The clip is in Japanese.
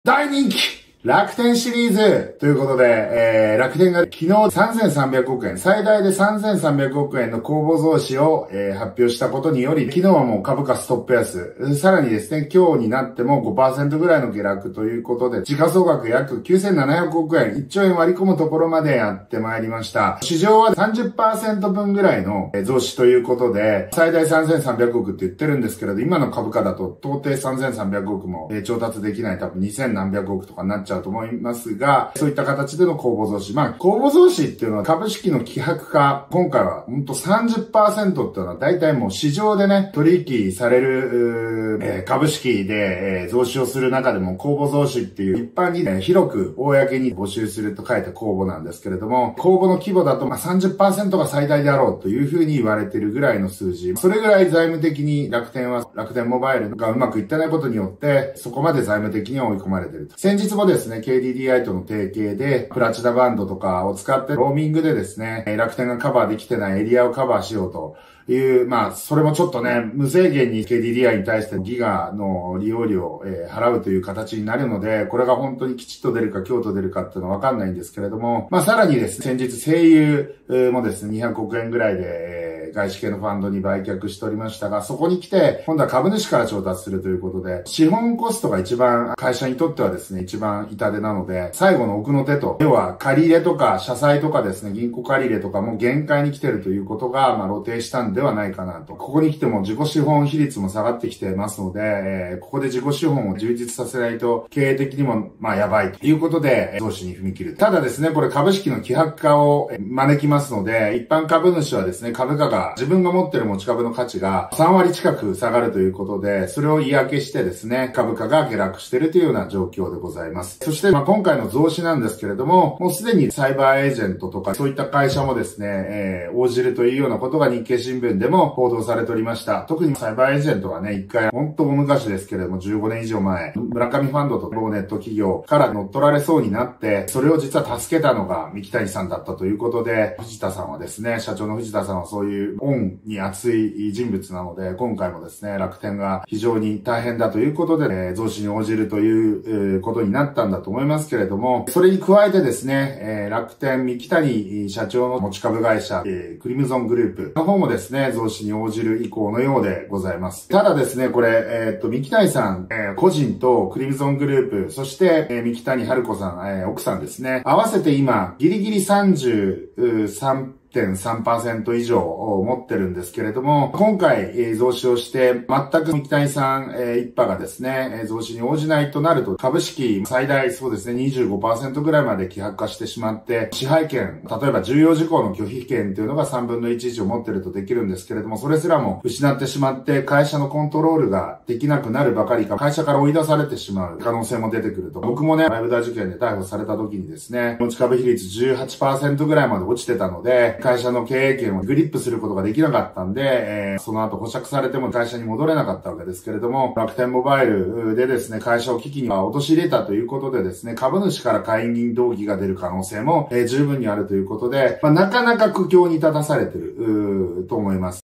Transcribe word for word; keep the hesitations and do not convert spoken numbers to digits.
大人気楽天シリーズということで、えー、楽天が昨日さんぜんさんびゃくおくえん、最大でさんぜんさんびゃくおくえんの公募増資を、えー、発表したことにより、昨日はもう株価ストップ安。さらにですね、今日になっても ごパーセント ぐらいの下落ということで、時価総額約きゅうせんななひゃくおくえん、いっちょうえん割り込むところまでやってまいりました。市場は さんじゅっパーセント 分ぐらいの増資ということで、最大さんぜんさんびゃくおくって言ってるんですけれど、今の株価だと到底さんぜんさんびゃくおくも調達できない、多分にせんなんびゃくおくとかになっちゃうと思いますが、そういった形での公募増資。まあ、公募増資っていうのは株式の希薄化。今回はほんと さんじゅっパーセント っていうのは大体もう市場でね、取引される、えー、株式で、えー、増資をする中でも公募増資っていう一般にね、広く公に募集すると書いた公募なんですけれども、公募の規模だとまあ さんじゅっパーセント が最大であろうというふうに言われているぐらいの数字。それぐらい財務的に楽天は、楽天モバイルがうまくいってないことによって、そこまで財務的には追い込まれていると。先日もですね、ケーディーディーアイとの提携で、プラチナバンドとかを使ってローミングでですね、楽天がカバーできてないエリアをカバーしようという、まあ、それもちょっとね、無制限に ケーディーディーアイ に対してギガの利用料を払うという形になるので、これが本当にきちっと出るか今日と出るかっていうのはわかんないんですけれども、まあ、さらにですね、先日声優もですね、にひゃくおくえんぐらいで、外資系のファンドに売却しておりましたが、そこに来て、今度は株主から調達するということで、資本コストが一番、会社にとってはですね、一番痛手なので、最後の奥の手と、要は借り入れとか、社債とかですね、銀行借り入れとかも限界に来てるということが、まあ、露呈したんではないかなと。ここに来ても自己資本比率も下がってきてますので、えー、ここで自己資本を充実させないと、経営的にも、まあ、やばいということで、増資に踏み切る。ただですね、これ株式の希薄化を招きますので、一般株主はですね、株価が自分が持っている持ち株の価値がさんわり近く下がるということで、それを嫌気してですね、株価が下落しているというような状況でございます。そして、まあ、今回の増資なんですけれども、もうすでにサイバーエージェントとかそういった会社もですね、えー、応じるというようなことが日経新聞でも報道されておりました。特にサイバーエージェントはね、一回、本当大昔ですけれども、じゅうごねん以上前、村上ファンドと某ネット企業から乗っ取られそうになって、それを実は助けたのが三木谷さんだったということで、藤田さんはですね、社長の藤田さんはそういう恩に熱い人物なので、今回もですね、楽天が非常に大変だということで、えー、増資に応じるという、えー、ことになったんだと思いますけれども、それに加えてですね、えー、楽天三木谷社長の持ち株会社、えー、クリムゾングループの方もですね、増資に応じる意向のようでございます。ただですね、これ、えー、っと、三木谷さん、えー、個人とクリムゾングループ、そして、えー、三木谷春子さん、えー、奥さんですね、合わせて今、ギリギリさんじゅうさんてんさんパーセント 以上を持ってるんですけれども、今回、えー、増資をして、全く三木谷さん、えー、一派がですね、えー、増資に応じないとなると、株式最大そうですね、にじゅうごパーセント ぐらいまで希薄化してしまって、支配権、例えば重要事項の拒否権っていうのがさんぶんのいち以上持ってるとできるんですけれども、それすらも失ってしまって、会社のコントロールができなくなるばかりか、会社から追い出されてしまう可能性も出てくると。僕もね、ライブ大事件で逮捕された時にですね、持ち株比率 じゅうはちパーセント ぐらいまで落ちてたので、会社の経営権をグリップすることができなかったんで、えー、その後保釈されても会社に戻れなかったわけですけれども、楽天モバイルでですね、会社を危機に陥れたということでですね、株主から解任動議が出る可能性も、えー、十分にあるということで、まあ、なかなか苦境に立たされている、と思います。